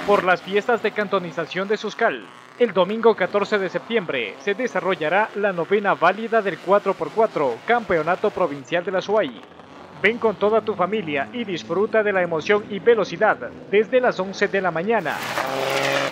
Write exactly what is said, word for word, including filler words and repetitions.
Por las fiestas de cantonización de Suscal, el domingo catorce de septiembre se desarrollará la novena válida del cuatro por cuatro Campeonato Provincial de la SUAY. Ven con toda tu familia y disfruta de la emoción y velocidad desde las once de la mañana.